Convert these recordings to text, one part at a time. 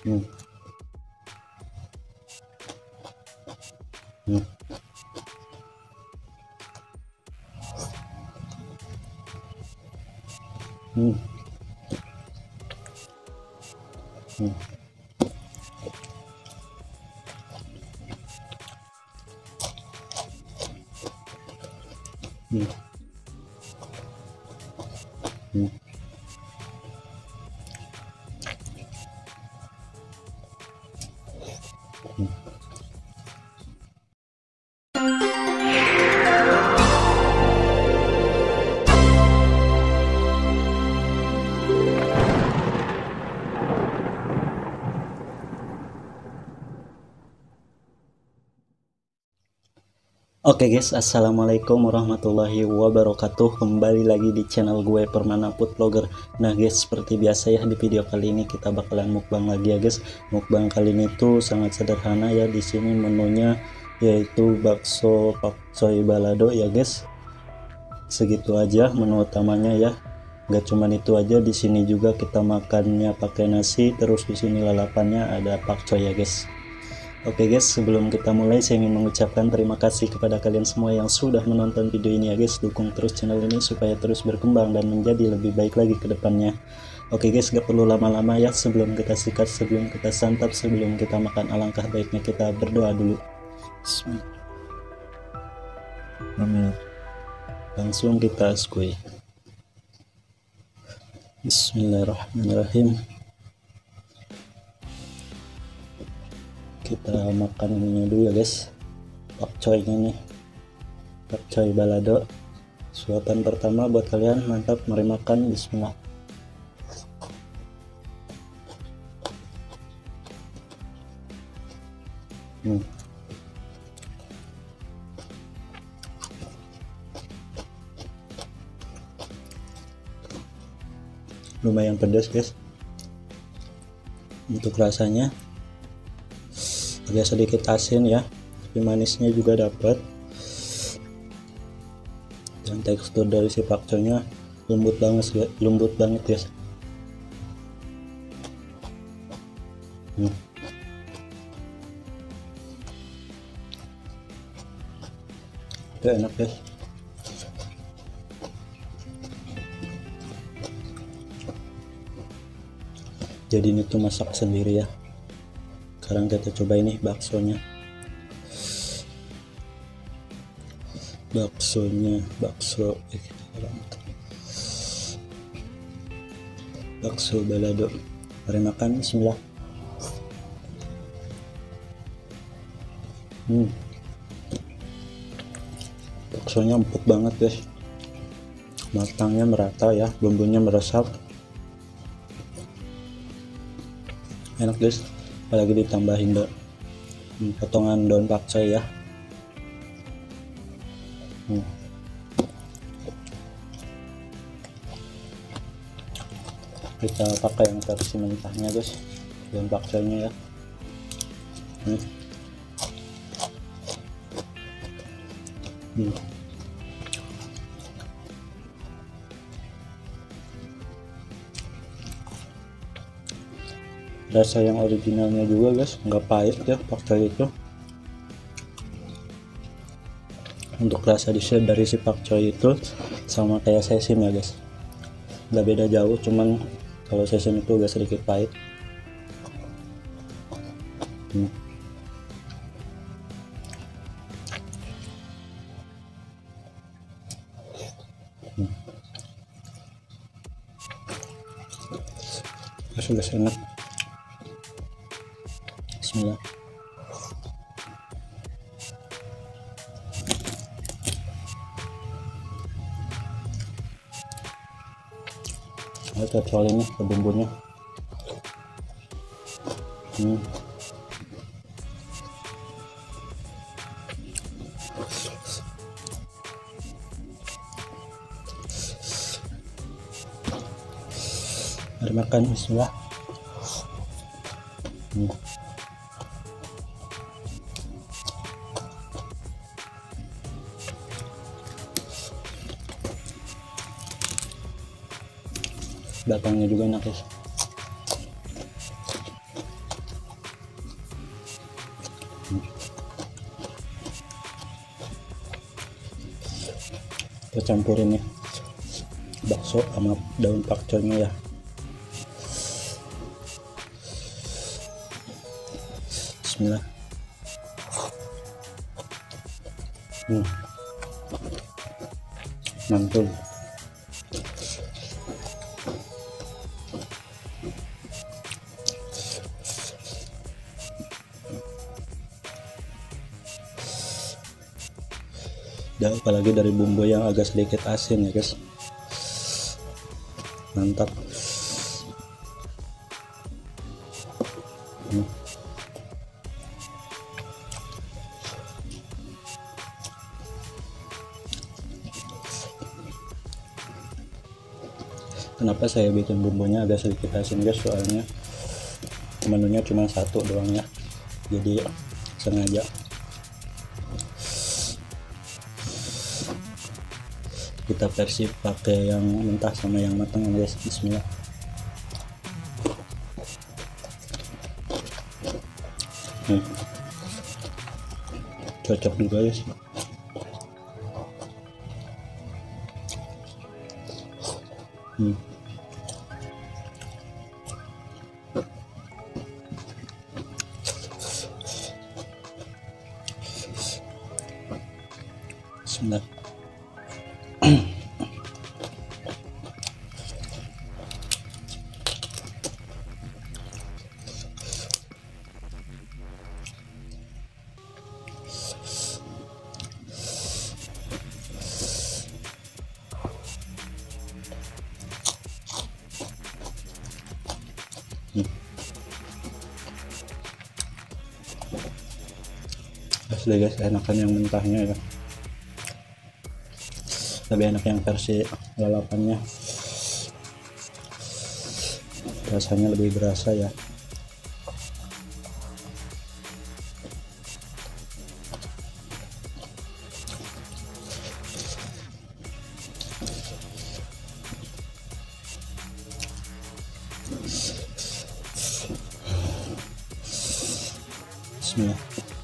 Hmm. Hmm. Hmm. Hmm. Hmm. Hmm. Oke guys, assalamualaikum warahmatullahi wabarakatuh. Kembali lagi di channel gue Permana Food Vlogger. Nah guys, seperti biasa ya, di video kali ini kita bakalan mukbang lagi ya guys. Mukbang kali ini tuh sangat sederhana ya. Di sini menunya yaitu bakso pakcoy balado ya guys. Segitu aja menu utamanya ya. Gak cuman itu aja, di sini juga kita makannya pakai nasi, terus di sini lalapannya ada pakcoy ya guys. Oke guys, sebelum kita mulai saya ingin mengucapkan terima kasih kepada kalian semua yang sudah menonton video ini ya guys. Dukung terus channel ini supaya terus berkembang dan menjadi lebih baik lagi ke depannya. Oke guys, gak perlu lama-lama ya. Sebelum kita sikat, sebelum kita santap, sebelum kita makan, alangkah baiknya kita berdoa dulu. Amin. Langsung kita askui. Bismillahirrahmanirrahim. Kita makan ininya dulu ya guys, pakcoynya nih, pakcoy balado. Suapan pertama buat kalian, mantap, mari makan. Bismillah. Lumayan pedas guys. Untuk rasanya agak sedikit asin ya, tapi manisnya juga dapat. Dan tekstur dari si pakcoynya lembut banget guys. Itu enak guys. Jadi ini tuh masak sendiri ya. Sekarang kita coba ini baksonya. Bakso balado. Mari makan. Bismillah. Baksonya empuk banget guys, matangnya merata ya, bumbunya meresap, enak guys. Apalagi ditambahin potongan daun pakcoy ya. Kita pakai yang versi mentahnya guys, daun pakcoynya ya. Rasa yang originalnya juga guys, nggak pahit ya pakcoy itu. Untuk rasa dari si pakcoy itu sama kayak sesim ya guys, nggak beda jauh, cuman kalau sesim itu agak sedikit pahit. Sudah enak. Bismillah. Kita coba ini ke bumbunya. Mari makan. Bismillah. Batangnya juga enak guys. kita campurin ya bakso sama daun pakcoynya ya. Bismillah. Mantul. Ya, apalagi dari bumbu yang agak sedikit asin ya guys, mantap. Kenapa saya bikin bumbunya agak sedikit asin guys, soalnya menunya cuma satu doang ya, jadi sengaja kita versi pakai yang mentah sama yang matang guys. Bismillah. Cocok juga guys. Bismillah. Asli guys, enakan yang mentahnya ya, lebih enak yang versi lalapannya, rasanya lebih berasa ya. Bismillah.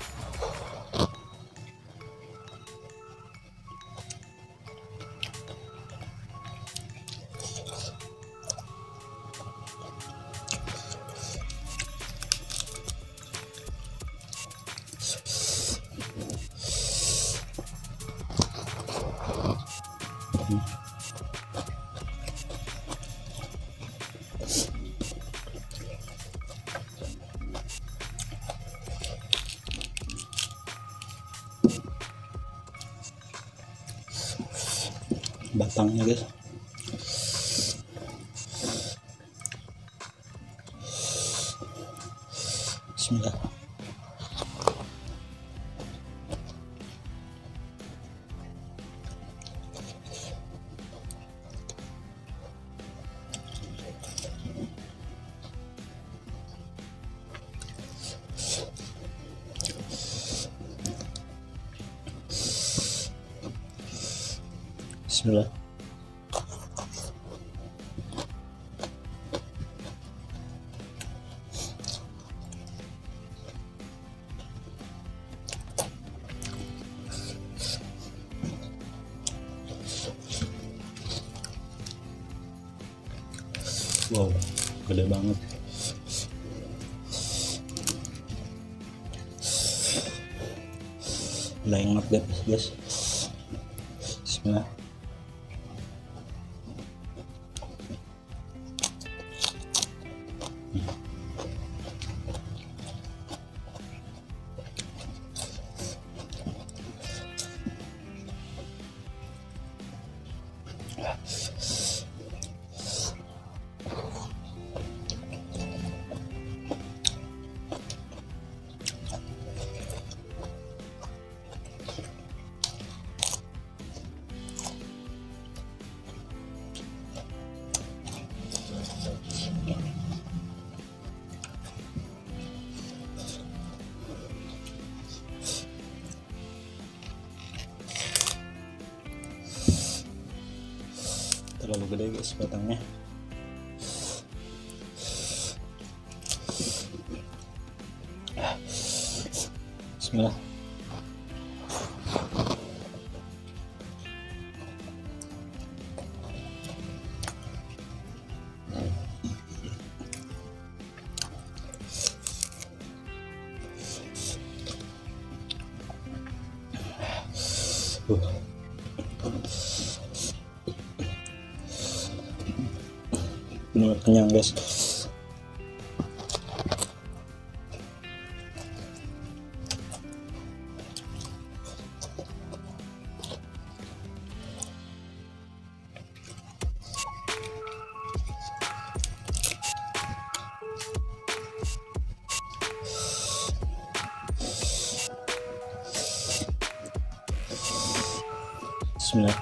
Batangnya guys. Bismillah. Bismillah. Wow, gede banget. Lengot deh guys. Bismillah. Terlalu gede guys batangnya. Bismillah. benar kenyang guys. Bismillah.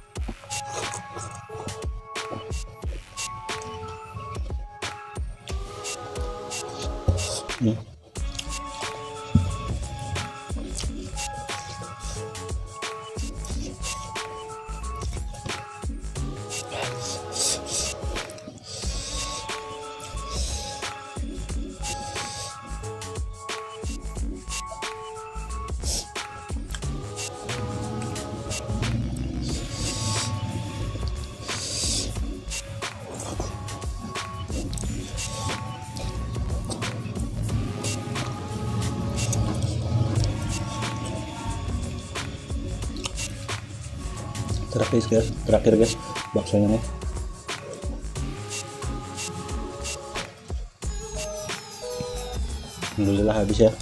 Terakhir guys baksonya nih. Alhamdulillah habis ya.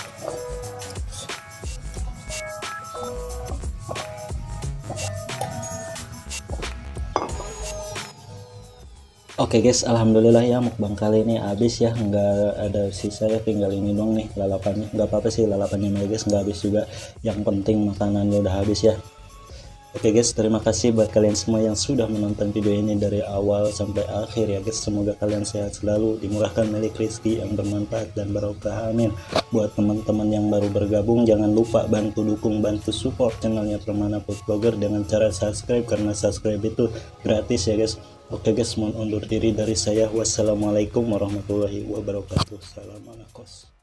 Oke guys, alhamdulillah ya mukbang kali ini habis ya, nggak ada sisa ya, tinggal ini dong nih lalapannya. Nggak apa-apa sih lalapannya guys, nggak habis juga, yang penting makanannya udah habis ya. Oke guys, terima kasih buat kalian semua yang sudah menonton video ini dari awal sampai akhir ya guys. Semoga kalian sehat selalu, dimurahkan milik rezeki yang bermanfaat dan barokah, amin. Buat teman-teman yang baru bergabung, jangan lupa bantu dukung, bantu support channelnya Permana Food Blogger dengan cara subscribe, karena subscribe itu gratis ya guys. Oke guys, mohon undur diri dari saya. Wassalamualaikum warahmatullahi wabarakatuh. Salam ala kos.